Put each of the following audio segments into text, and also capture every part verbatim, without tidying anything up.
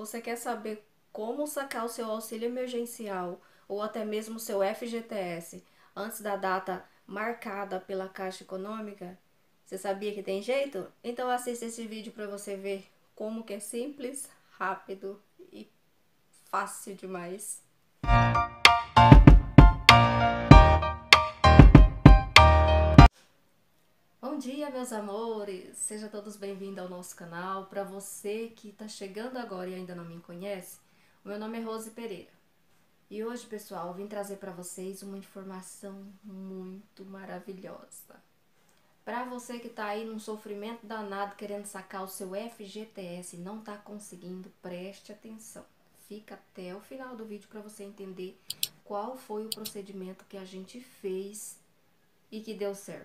Você quer saber como sacar o seu auxílio emergencial ou até mesmo o seu F G T S antes da data marcada pela Caixa Econômica? Você sabia que tem jeito? Então assista esse vídeo para você ver como que é simples, rápido e fácil demais. Bom dia, meus amores! Sejam todos bem-vindos ao nosso canal. Para você que está chegando agora e ainda não me conhece, o meu nome é Rose Pereira. E hoje, pessoal, eu vim trazer para vocês uma informação muito maravilhosa. Para você que está aí num sofrimento danado querendo sacar o seu F G T S e não está conseguindo, preste atenção. Fica até o final do vídeo para você entender qual foi o procedimento que a gente fez e que deu certo.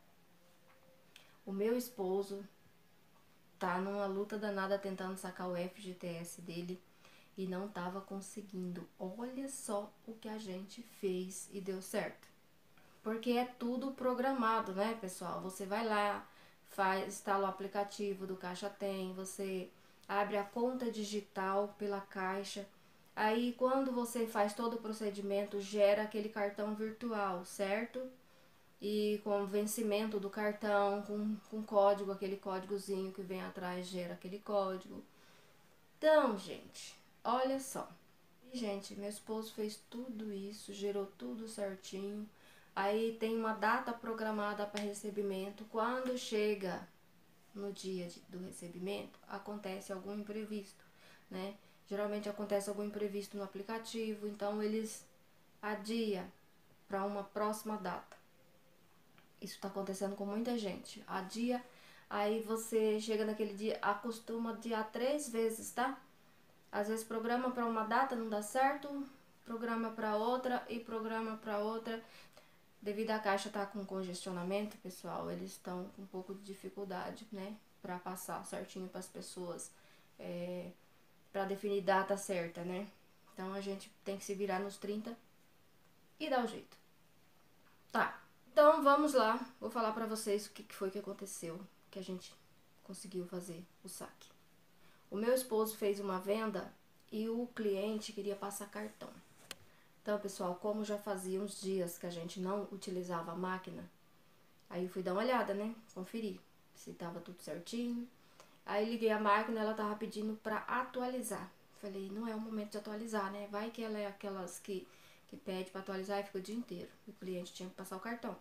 O meu esposo tá numa luta danada tentando sacar o F G T S dele e não tava conseguindo. Olha só o que a gente fez e deu certo. Porque é tudo programado, né, pessoal? Você vai lá, faz, instala o aplicativo do Caixa Tem, você abre a conta digital pela Caixa. Aí, quando você faz todo o procedimento, gera aquele cartão virtual, certo? E com o vencimento do cartão, com, com código, aquele códigozinho que vem atrás gera aquele código. Então, gente, olha só. Gente, meu esposo fez tudo isso, gerou tudo certinho. Aí tem uma data programada para recebimento. Quando chega no dia de, do recebimento, acontece algum imprevisto, né? Geralmente acontece algum imprevisto no aplicativo, então eles adiam para uma próxima data. Isso tá acontecendo com muita gente. A dia, aí você chega naquele dia, acostuma adiar três vezes, tá? Às vezes programa para uma data, não dá certo, programa para outra e programa para outra. Devido à Caixa tá com congestionamento, pessoal, eles estão com um pouco de dificuldade, né? Para passar certinho para as pessoas, é, para definir data certa, né? Então a gente tem que se virar nos trinta e dar o jeito. Tá. Então vamos lá, vou falar pra vocês o que foi que aconteceu, que a gente conseguiu fazer o saque. O meu esposo fez uma venda e o cliente queria passar cartão. Então, pessoal, como já fazia uns dias que a gente não utilizava a máquina, aí eu fui dar uma olhada, né, conferir se tava tudo certinho. Aí liguei a máquina, ela tava pedindo pra atualizar. Falei, não é o momento de atualizar, né, vai que ela é aquelas que... que pede para atualizar e fica o dia inteiro. O cliente tinha que passar o cartão.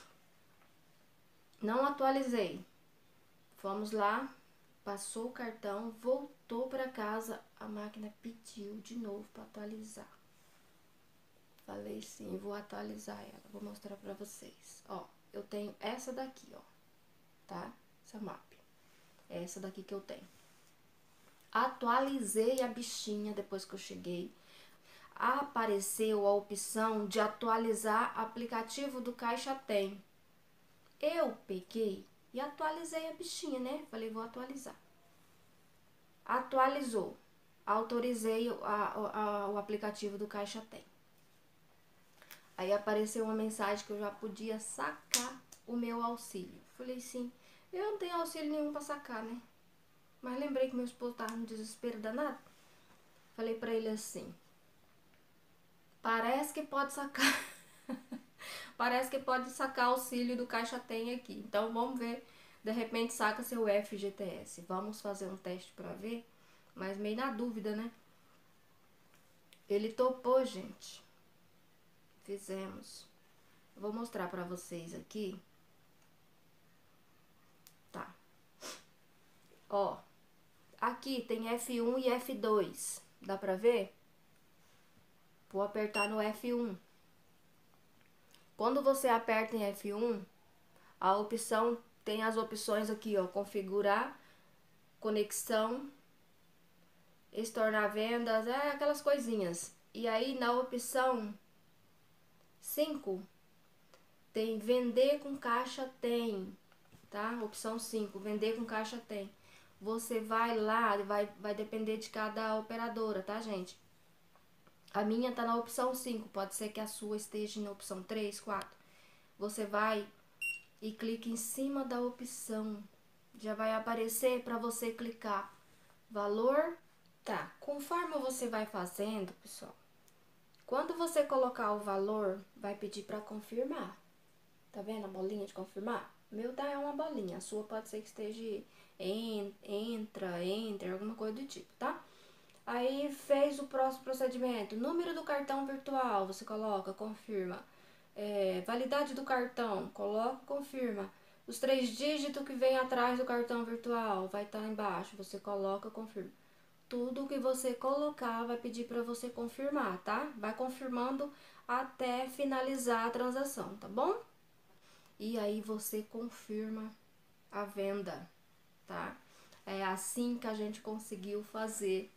Não atualizei. Fomos lá, passou o cartão, voltou para casa, a máquina pediu de novo para atualizar. Falei sim, vou atualizar ela, vou mostrar para vocês. Ó, eu tenho essa daqui, ó, tá? Essa map. É essa daqui que eu tenho. Atualizei a bichinha depois que eu cheguei. Apareceu a opção de atualizar aplicativo do Caixa Tem. Eu peguei e atualizei a bichinha, né? Falei, vou atualizar. Atualizou. Autorizei a, a, o aplicativo do Caixa Tem. Aí apareceu uma mensagem que eu já podia sacar o meu auxílio. Falei, sim, eu não tenho auxílio nenhum pra sacar, né? Mas lembrei que meu esposo tava no desespero danado. Falei pra ele assim, parece que pode sacar. Parece que pode sacar auxílio do Caixa Tem aqui. Então vamos ver. De repente saca seu F G T S. Vamos fazer um teste pra ver. Mas meio na dúvida, né? Ele topou, gente. Fizemos. Eu vou mostrar pra vocês aqui. Tá. Ó. Aqui tem F um e F dois. Dá pra ver? Vou apertar no F um. Quando você aperta em F um, a opção tem as opções aqui, ó, configurar, conexão, estornar vendas, é aquelas coisinhas. E aí na opção cinco tem vender com Caixa Tem, tá? Opção cinco, vender com Caixa Tem. Você vai lá, vai, vai depender de cada operadora, tá, gente? A minha tá na opção cinco, pode ser que a sua esteja na opção três, quatro. Você vai e clica em cima da opção. Já vai aparecer para você clicar valor Tá, conforme você vai fazendo, pessoal, quando você colocar o valor, vai pedir para confirmar. Tá vendo a bolinha de confirmar? O meu tá é uma bolinha, a sua pode ser que esteja en, entra, entra, alguma coisa do tipo, tá? Aí fez o próximo procedimento, número do cartão virtual, você coloca, confirma. É, validade do cartão, coloca, confirma. Os três dígitos que vem atrás do cartão virtual, vai estar embaixo, você coloca, confirma. Tudo que você colocar vai pedir para você confirmar, tá? Vai confirmando até finalizar a transação, tá bom? E aí você confirma a venda, tá? É assim que a gente conseguiu fazer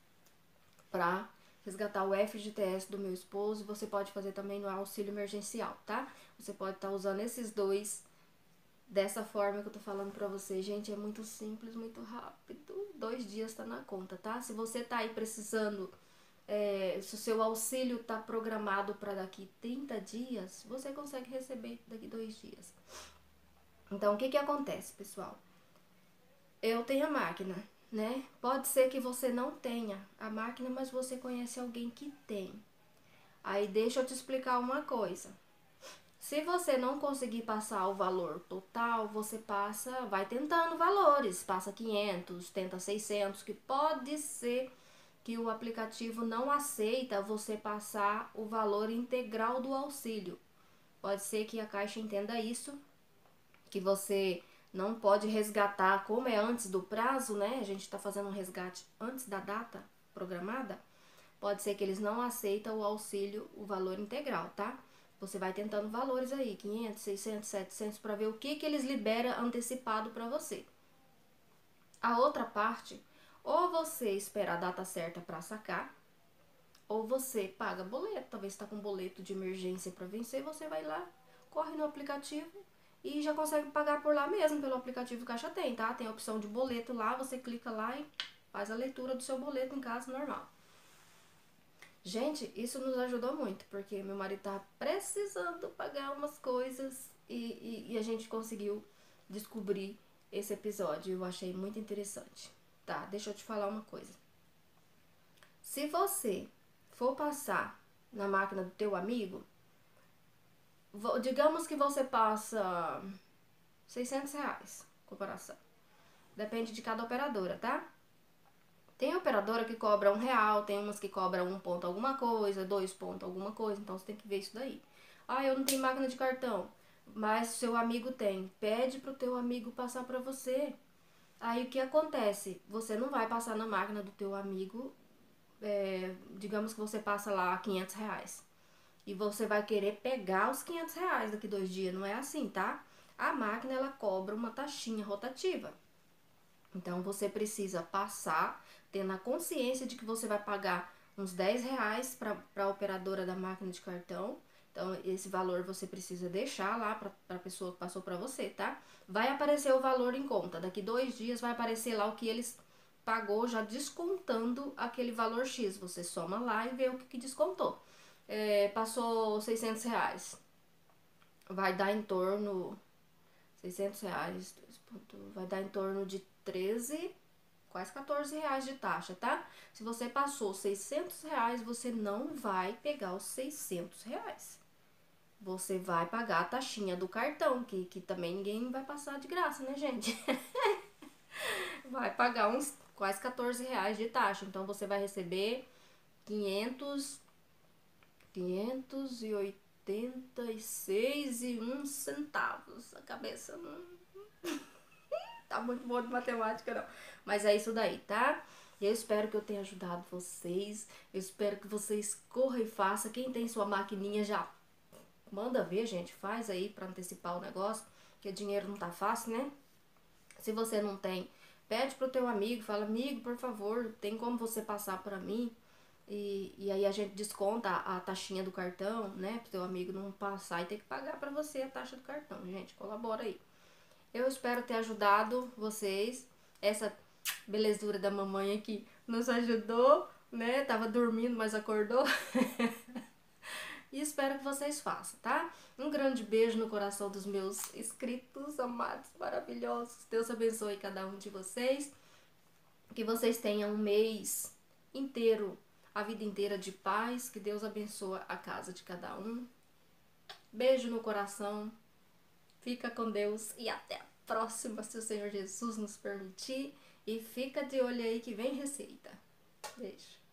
para resgatar o F G T S do meu esposo. Você pode fazer também no auxílio emergencial, tá? Você pode estar tá usando esses dois dessa forma que eu tô falando pra você. Gente, é muito simples, muito rápido. Dois dias tá na conta, tá? Se você tá aí precisando, é, se o seu auxílio tá programado para daqui trinta dias, você consegue receber daqui dois dias. Então, o que que acontece, pessoal? Eu tenho a máquina, né? Pode ser que você não tenha a máquina, mas você conhece alguém que tem. Aí deixa eu te explicar uma coisa. Se você não conseguir passar o valor total, você passa, vai tentando valores, passa quinhentos, tenta seiscentos, que pode ser que o aplicativo não aceita você passar o valor integral do auxílio. Pode ser que a Caixa entenda isso, que você não pode resgatar, como é antes do prazo, né? A gente está fazendo um resgate antes da data programada. Pode ser que eles não aceitam o auxílio, o valor integral, tá? Você vai tentando valores aí, quinhentos, seiscentos, setecentos, para ver o que que eles liberam antecipado para você. A outra parte, ou você espera a data certa para sacar, ou você paga boleto. Talvez está com boleto de emergência para vencer, você vai lá, corre no aplicativo e já consegue pagar por lá mesmo, pelo aplicativo que a Caixa tem, tá? Tem a opção de boleto lá, você clica lá e faz a leitura do seu boleto em casa normal. Gente, isso nos ajudou muito, porque meu marido tava precisando pagar umas coisas e, e, e a gente conseguiu descobrir esse episódio. Eu achei muito interessante. Tá, deixa eu te falar uma coisa. Se você for passar na máquina do teu amigo, digamos que você passa seiscentos reais, comparação. Depende de cada operadora, tá? Tem operadora que cobra um real, tem umas que cobram um ponto alguma coisa, dois pontos alguma coisa, então você tem que ver isso daí. Ah, eu não tenho máquina de cartão, mas seu amigo tem. Pede pro teu amigo passar pra você. Aí o que acontece? Você não vai passar na máquina do teu amigo, é, digamos que você passa lá quinhentos reais. E você vai querer pegar os quinhentos reais daqui dois dias, não é assim, tá? A máquina, ela cobra uma taxinha rotativa. Então, você precisa passar, tendo a consciência de que você vai pagar uns dez reais para a operadora da máquina de cartão. Então, esse valor você precisa deixar lá para a pessoa que passou para você, tá? Vai aparecer o valor em conta. Daqui dois dias vai aparecer lá o que eles pagou, já descontando aquele valor X. Você soma lá e vê o que, que descontou. É, passou seiscentos reais. Vai dar em torno... seiscentos reais, vai dar em torno de treze, quase quatorze reais de taxa, tá? Se você passou seiscentos reais, você não vai pegar os seiscentos reais. Você vai pagar a taxinha do cartão, que, que também ninguém vai passar de graça, né, gente? Vai pagar uns quase quatorze reais de taxa. Então, você vai receber quinhentos, quinhentos e oitenta e seis e um centavos. A cabeça não tá muito boa de matemática, não. Mas é isso daí, tá? Eu espero que eu tenha ajudado vocês. Eu espero que vocês corram e façam. Quem tem sua maquininha já manda ver, gente. Faz aí pra antecipar o negócio. Porque dinheiro não tá fácil, né? Se você não tem, pede pro teu amigo. Fala, amigo, por favor, tem como você passar pra mim? E, e aí a gente desconta a, a taxinha do cartão, né? Pro teu amigo não passar e ter que pagar pra você a taxa do cartão. Gente, colabora aí. Eu espero ter ajudado vocês. Essa belezura da mamãe aqui nos ajudou, né? Tava dormindo, mas acordou. E espero que vocês façam, tá? Um grande beijo no coração dos meus inscritos amados, maravilhosos. Deus abençoe cada um de vocês. Que vocês tenham um mês inteiro, a vida inteira de paz. Que Deus abençoe a casa de cada um. Beijo no coração. Fica com Deus e até a próxima, se o Senhor Jesus nos permitir. E fica de olho aí que vem receita. Beijo.